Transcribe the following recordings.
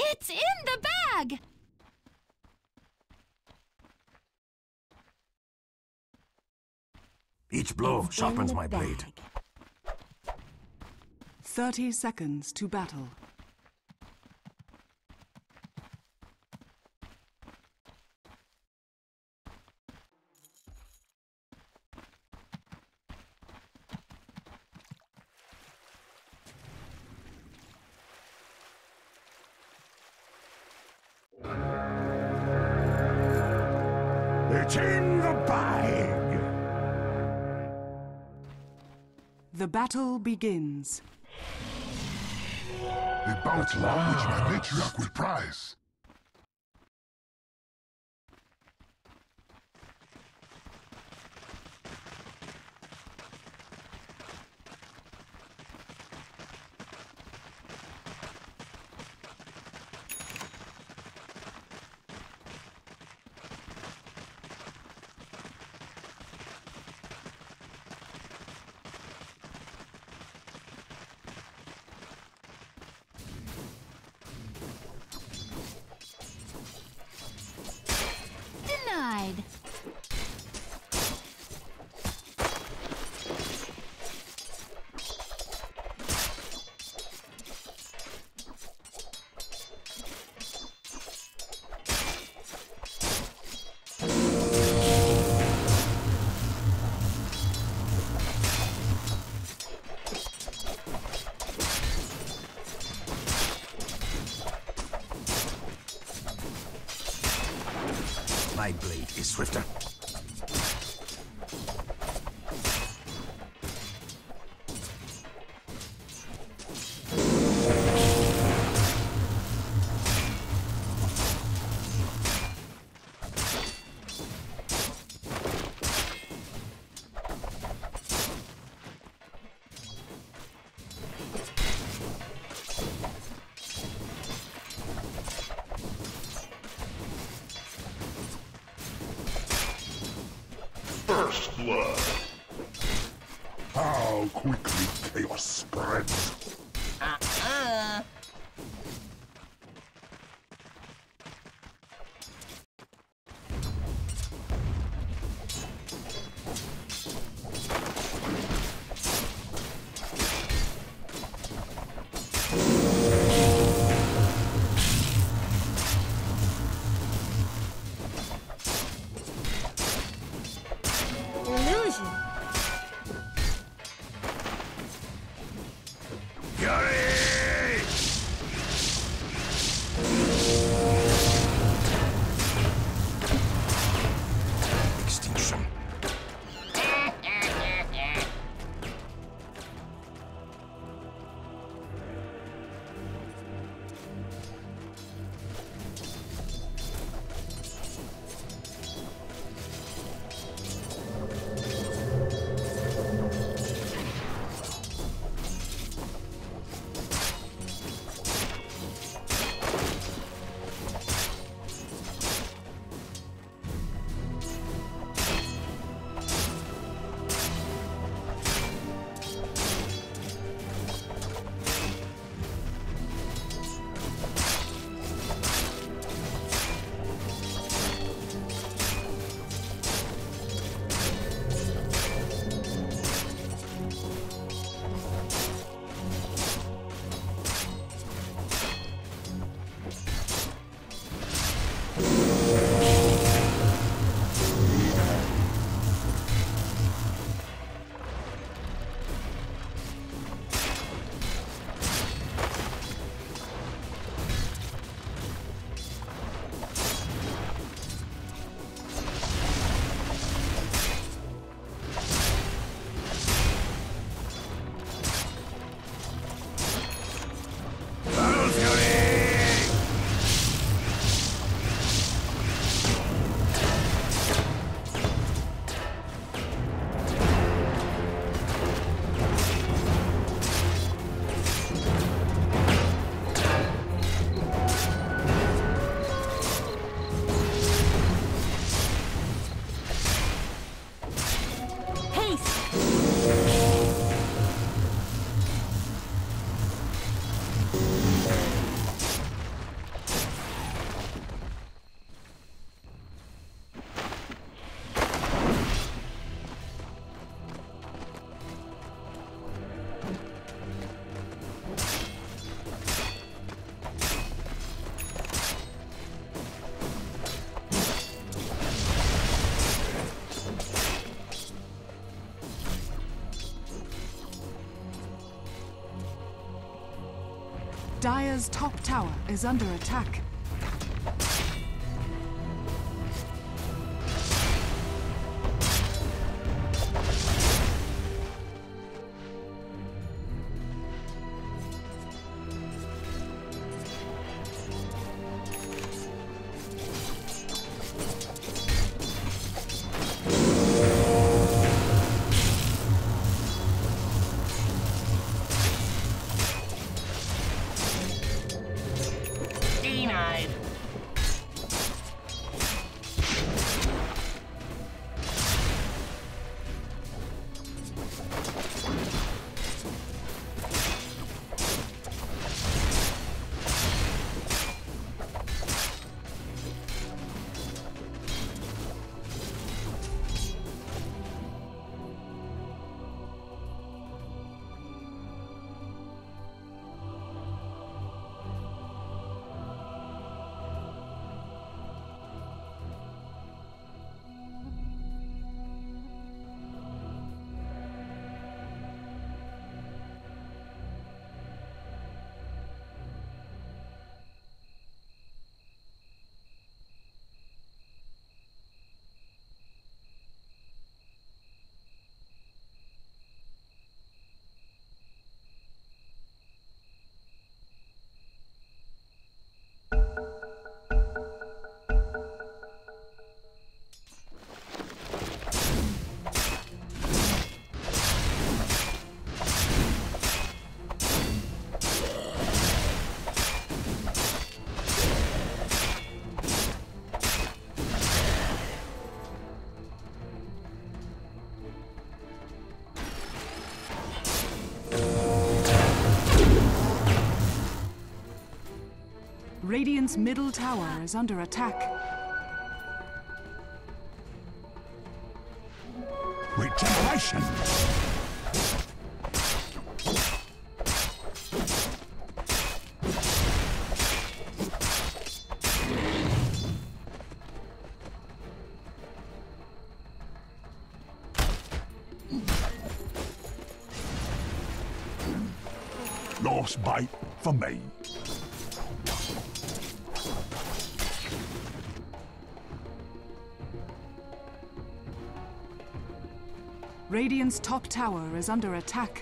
It's in the bag! Each blow It's sharpens in the my blade. bag. 30 seconds to battle. It's in the bag! The battle begins. A bounty which my matriarch will prize. Denied. My blade is swifter. First blood. How quickly chaos spreads. Illusion. Fury! Extinction. Dire's top tower is under attack. Denied. Radiant's middle tower is under attack. Regeneration! Lost bite for me. Radiant's top tower is under attack.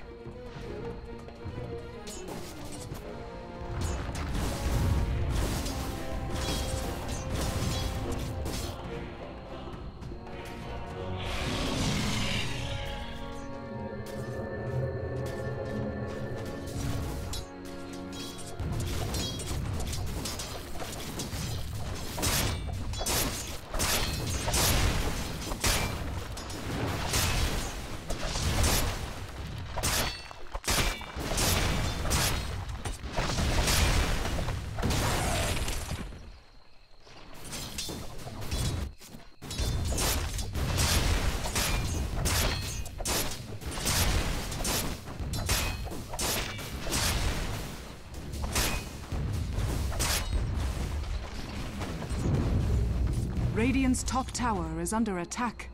Radiant's top tower is under attack.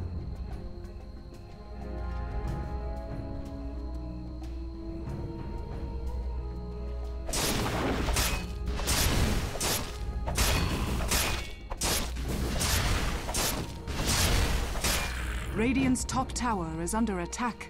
Radiant's top tower is under attack.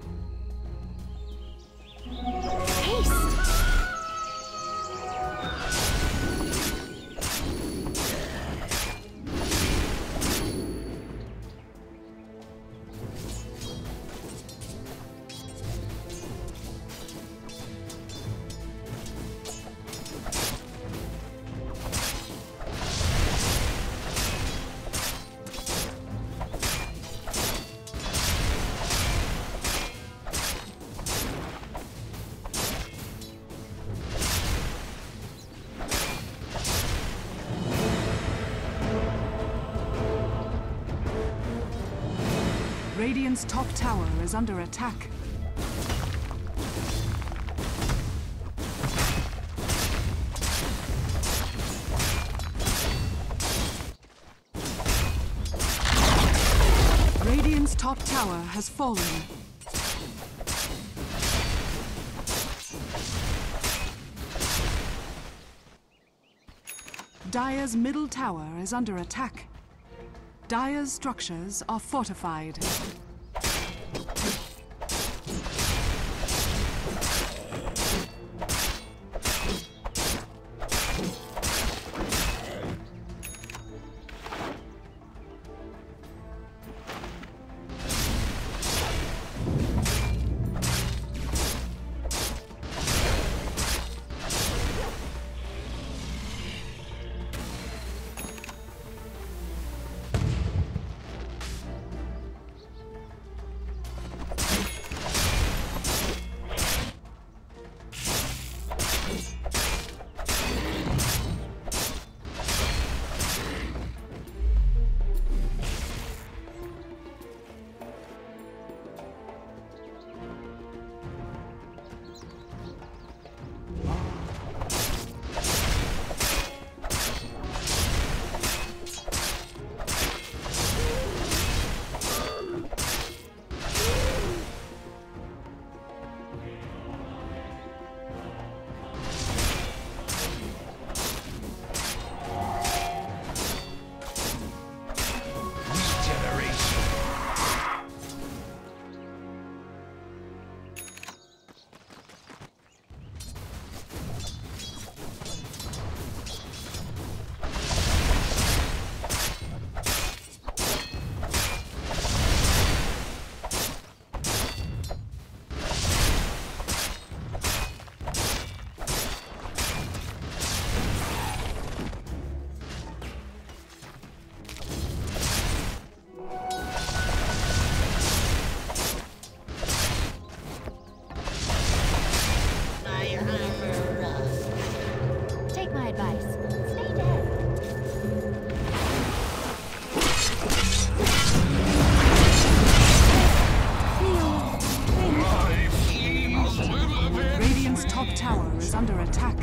Radiant's top tower is under attack. Radiant's top tower has fallen. Dire's middle tower is under attack. Dire's structures are fortified. Take my advice. Stay dead. Radiant's top tower is under attack.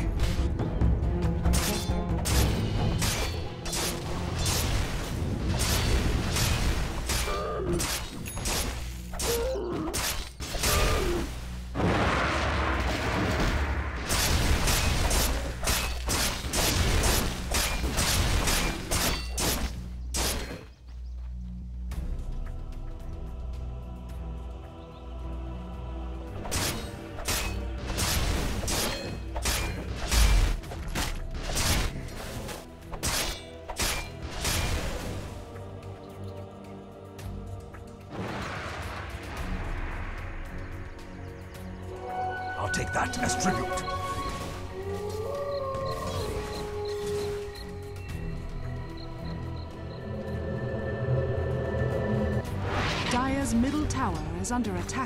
I'll take that as tribute. Dire's middle tower is under attack.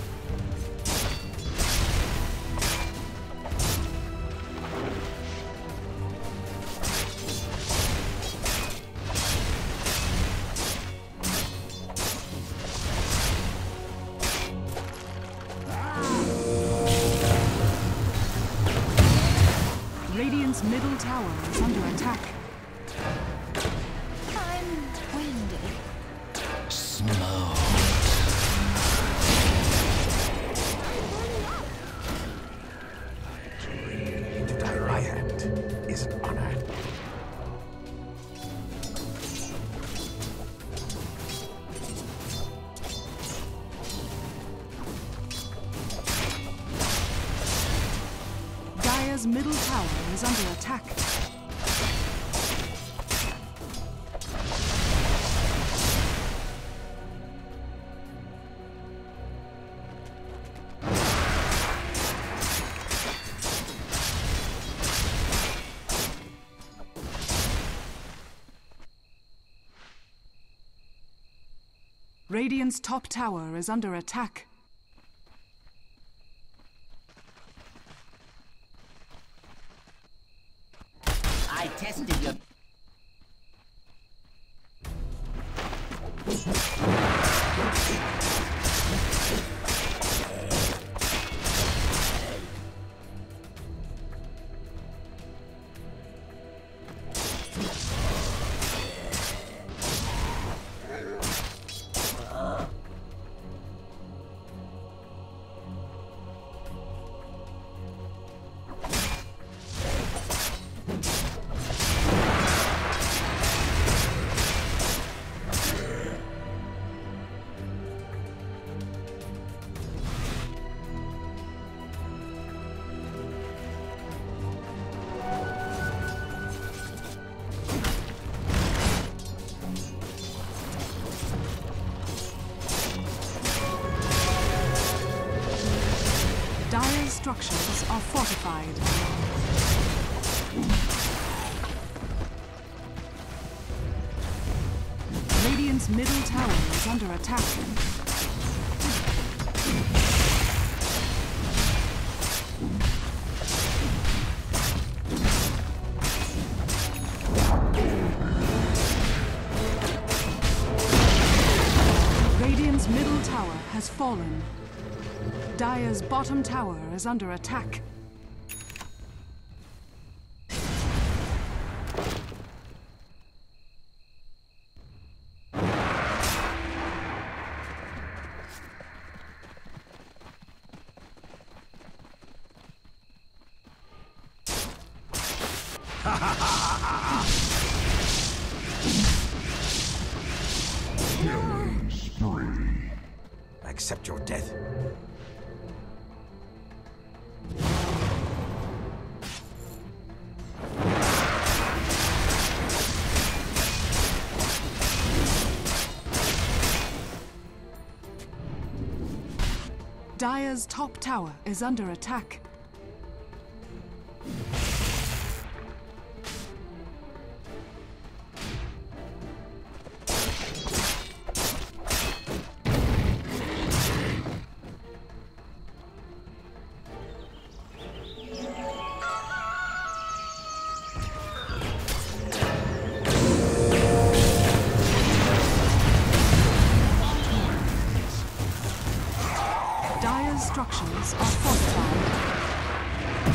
Radiant's middle tower is under attack. I'm winded. To die my hand is an honor. Dire's middle tower is under attack. Radiant's top tower is under attack. I tested your... structures are fortified. Radiant's middle tower is under attack. Radiant's middle tower has fallen. Dire's bottom tower is under attack. Killing spree. Accept your death. Dire's top tower is under attack. Dire's structures are fortified.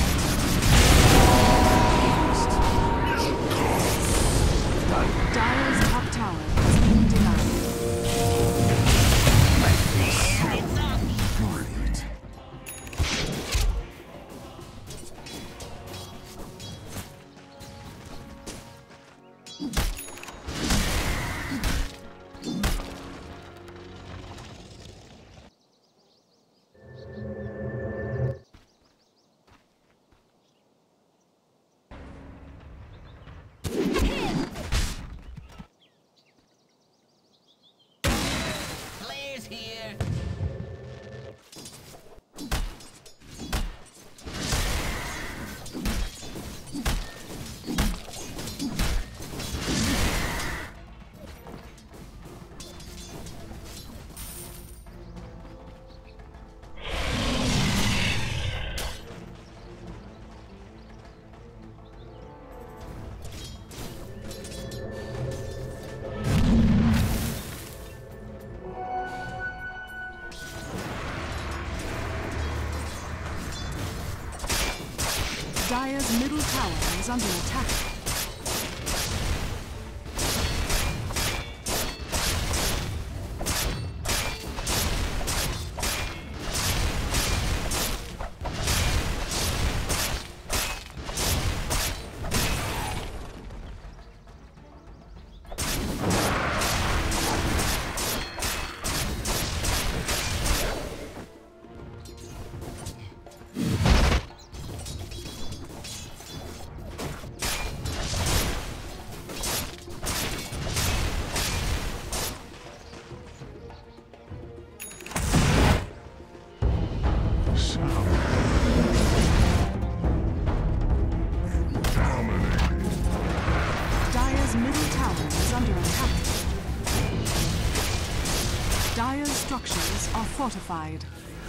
Dire's top tower has been denied. Brilliant. Players here. Dire's middle tower is under attack. Dire's middle tower is under attack. Dire's structures are fortified.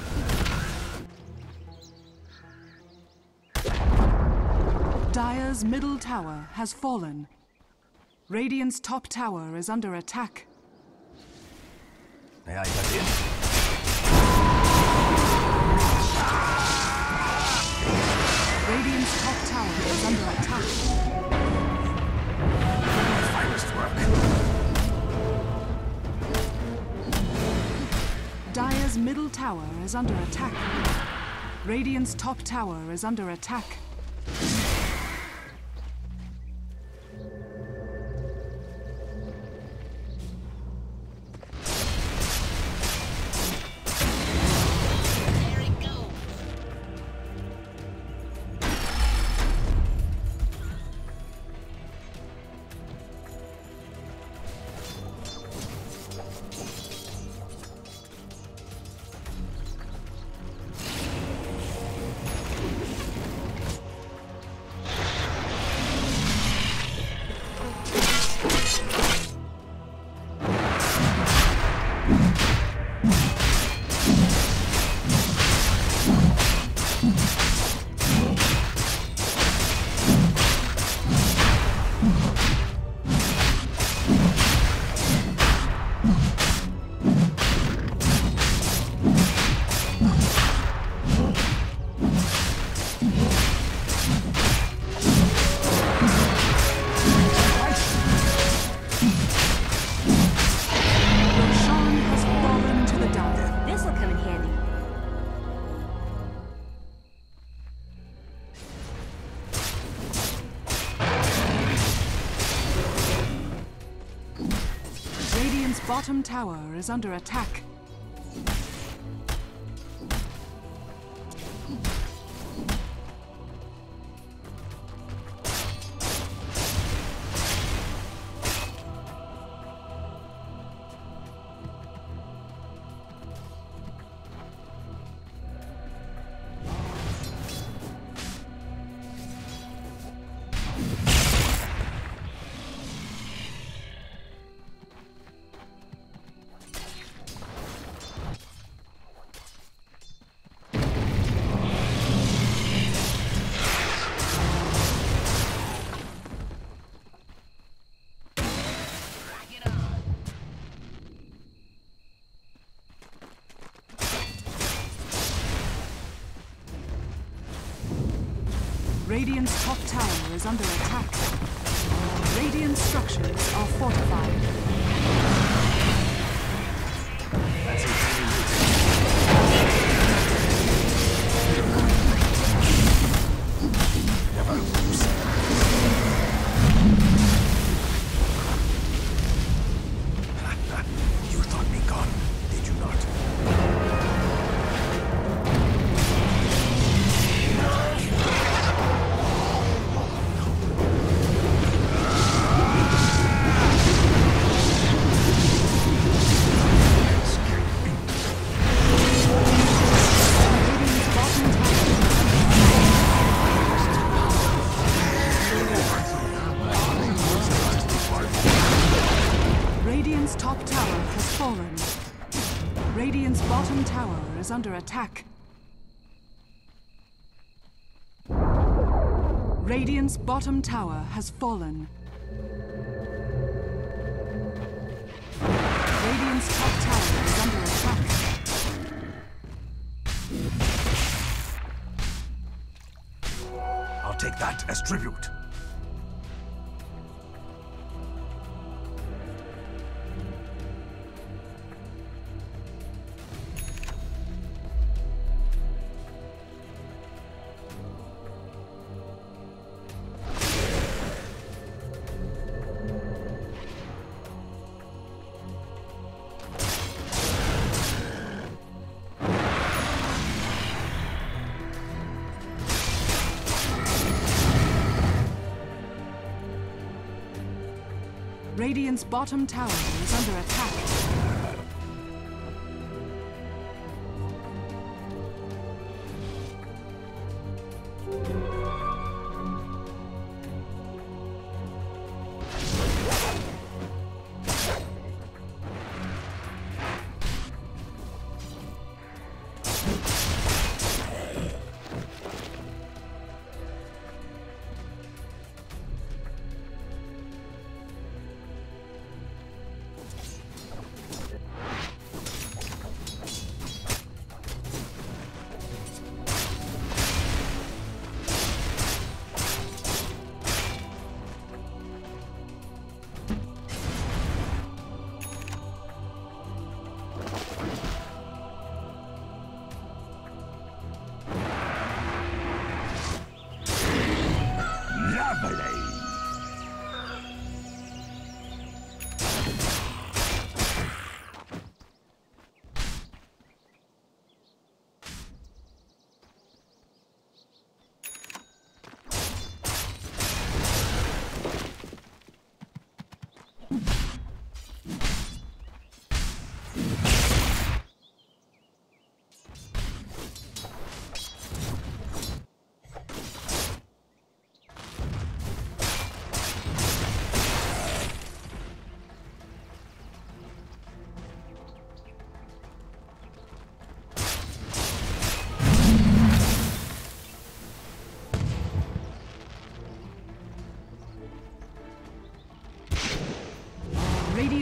Dire's middle tower has fallen. Radiant's top tower is under attack. May I get in? Radiant's top tower is under attack. Finest work. Dire's middle tower is under attack. Radiant's top tower is under attack. There it goes. Roshan has fallen to the Dire. This'll come in handy. Radiant's bottom tower is under attack. Radiant's top tower is under attack. Radiant structures are fortified. Never lose. You thought me gone, did you not? Radiant's bottom tower. Radiant's top tower has fallen. Radiant's bottom tower is under attack. Radiant's bottom tower has fallen. Radiant's top tower is under attack. I'll take that as tribute. Radiant's bottom tower is under attack.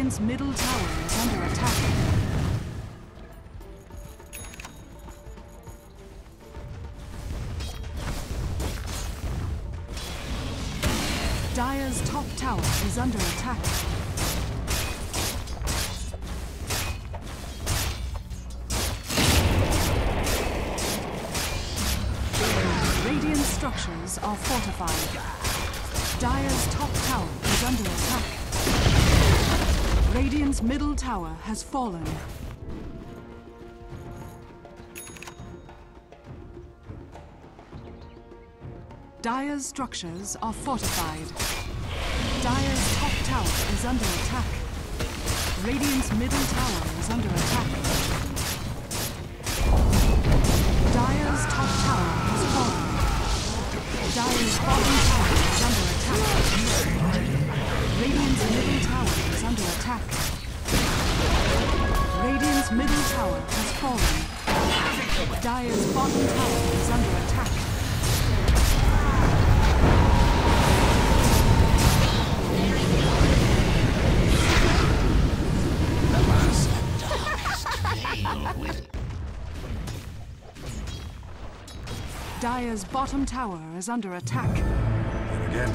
Radiant's middle tower is under attack. Dire's top tower is under attack. Radiant structures are fortified. Dire's top tower is under attack. Radiant's middle tower has fallen. Dire's structures are fortified. Dire's top tower is under attack. Radiant's middle tower is under attack. Dire's top tower has fallen. Dire's bottom tower is under attack. Radiant's middle tower is under attack. Radiant's middle tower has fallen. Dire's bottom tower is under attack. Dire's bottom tower is under attack. And again.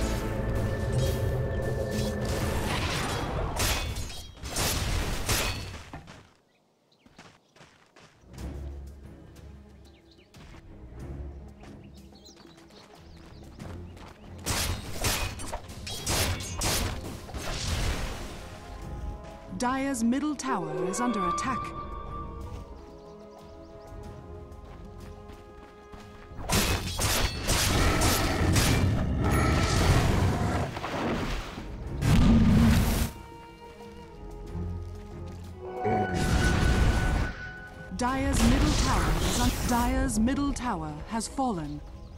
Dire's middle tower is under attack. Dire's middle tower has fallen.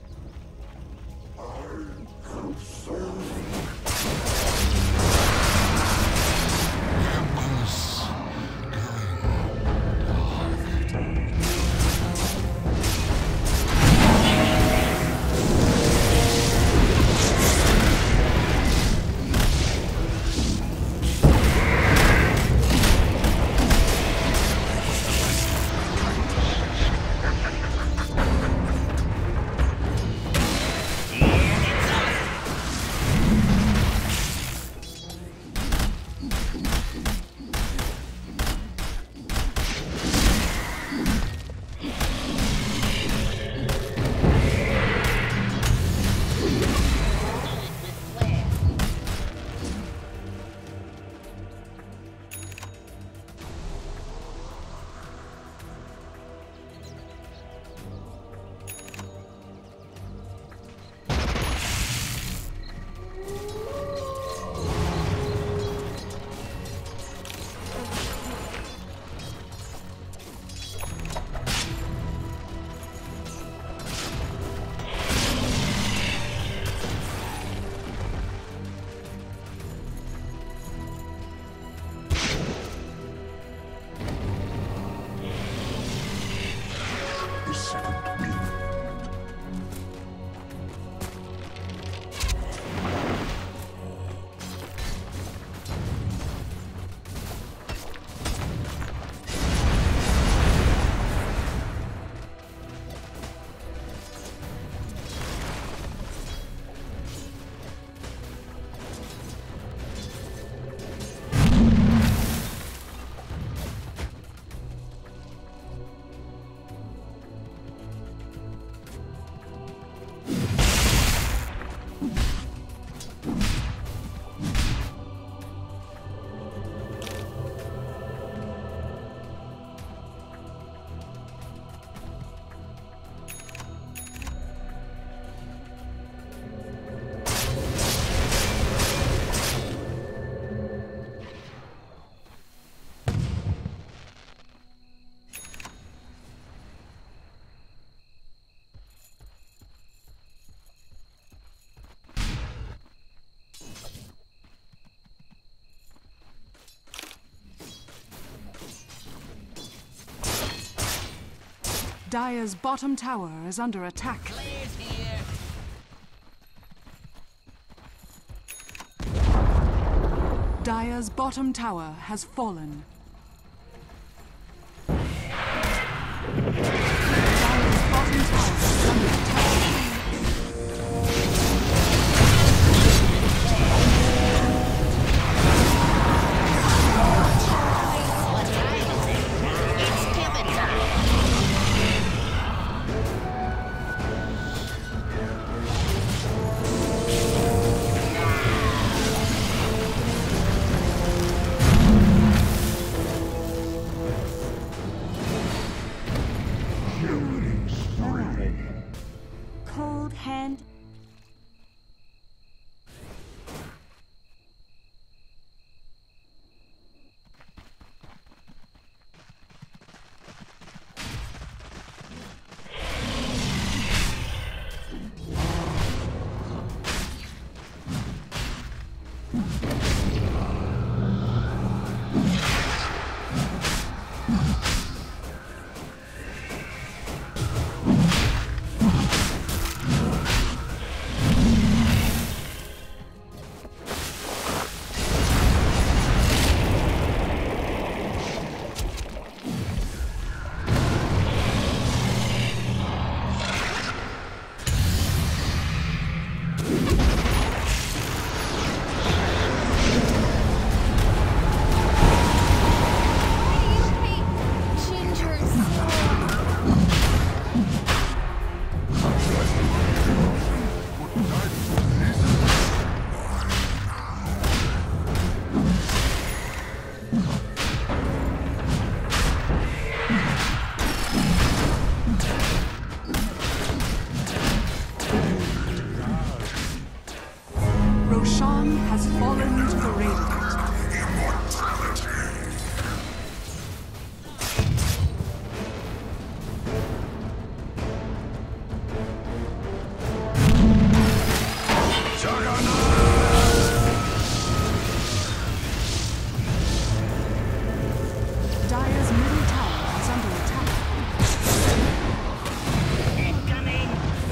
Dire's bottom tower is under attack. Players here. Dire's bottom tower has fallen. Dire's bottom tower is under attack. What time is it? It's pivot time. Killing spree. Cold hand. Roshan has fallen to the Radiant. Dire's middle tower is under attack. Incoming.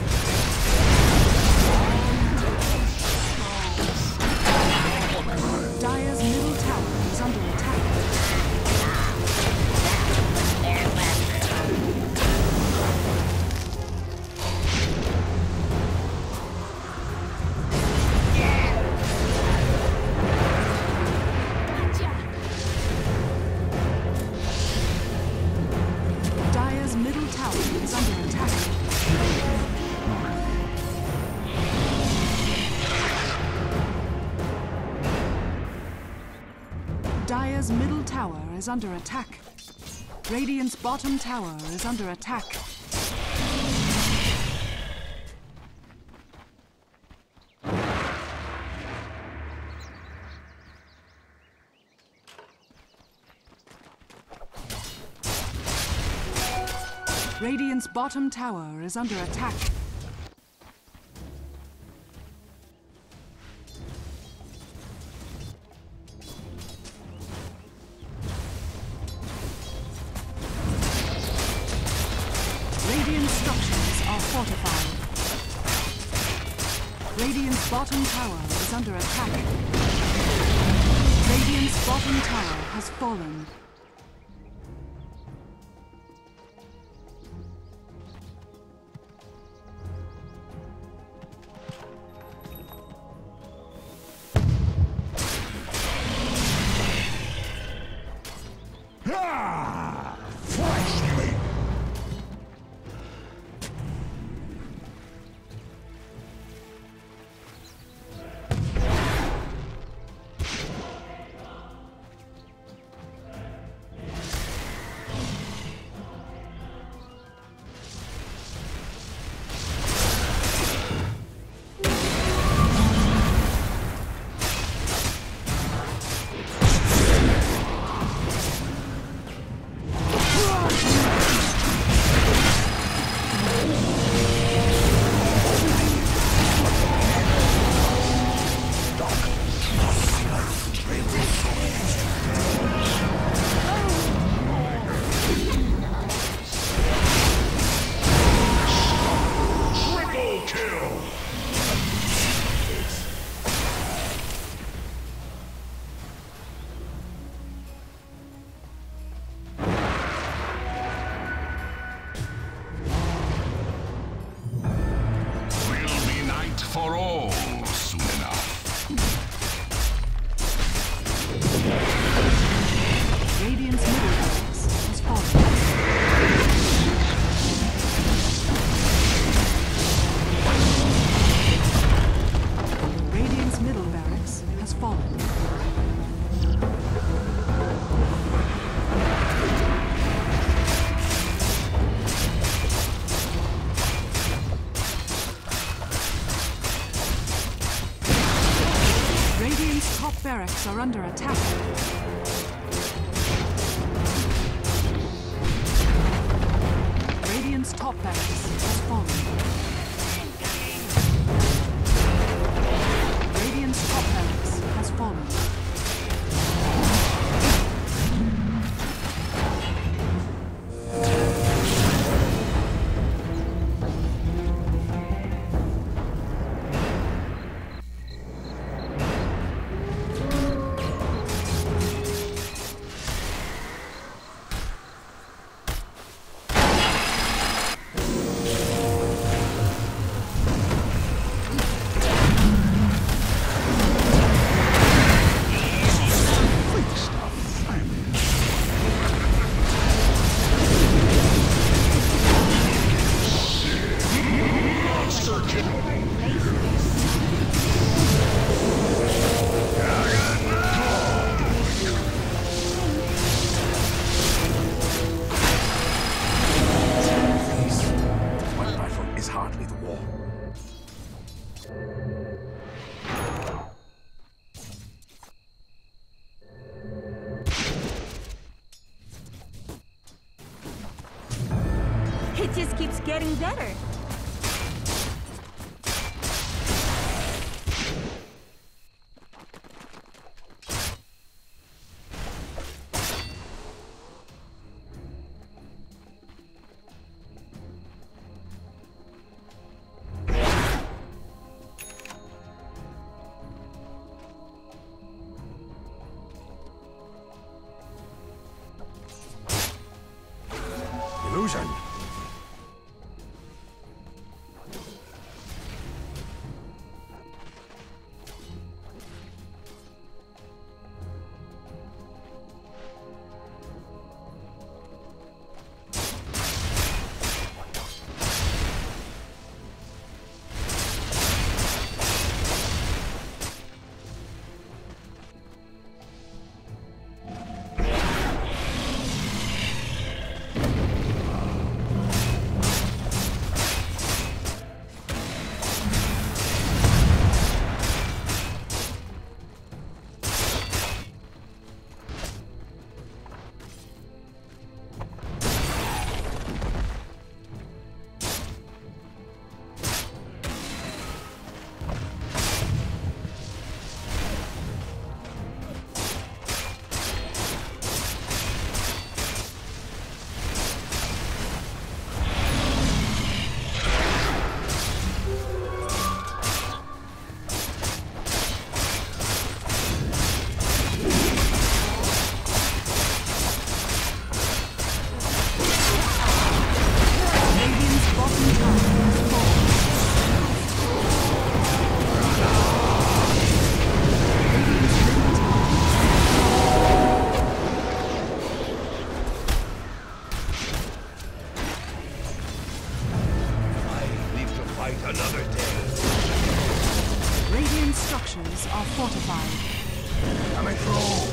Dire's middle tower is under attack. They're faster. Gotcha. Dire's middle tower is under attack. Dire's middle tower is under attack. Radiant's bottom tower is under attack. Radiant's bottom tower is under attack. Radiant structures are fortified. Radiant's bottom tower is under attack. Radiant's bottom tower has fallen. Freshly. barracks are under attack. Radiant's top barracks has fallen. Radiant's top barracks has fallen. It just keeps getting better. Illusion. Another day. Radiant structures are fortified. Coming through.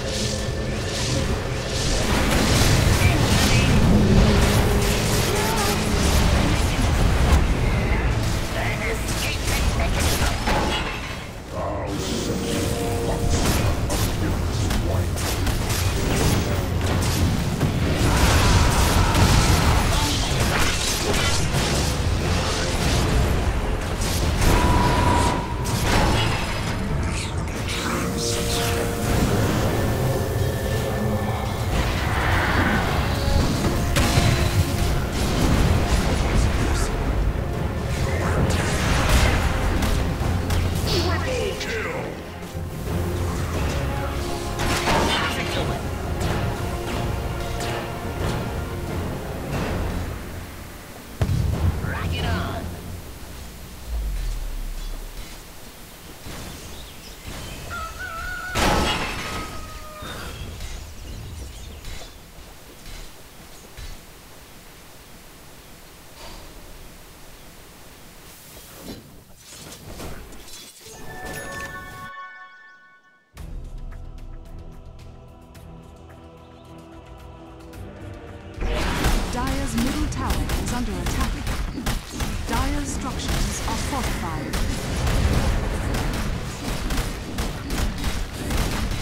Dire's middle tower is under attack. Dire's structures are fortified.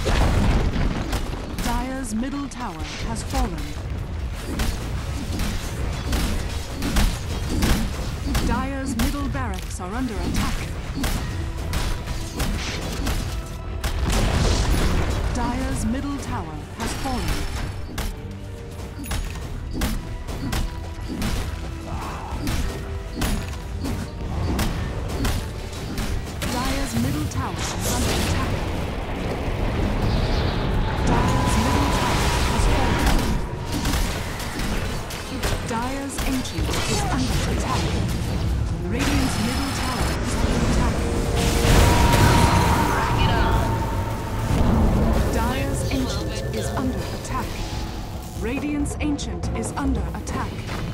Dire's middle tower has fallen. Dire's middle barracks are under attack. Dire's middle tower has fallen. Dire's middle tower is under attack. Dire's middle tower has fallen. Dire's ancient is under attack. Radiant's middle tower is under attack. Rock it on. Dire's ancient is under attack. Radiant's ancient is under attack.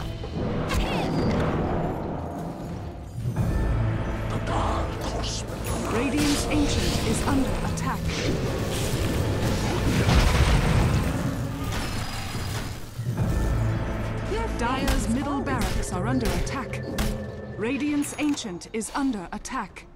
Radiant's ancient is under attack. Dire's middle barracks are under attack. Radiant's ancient is under attack.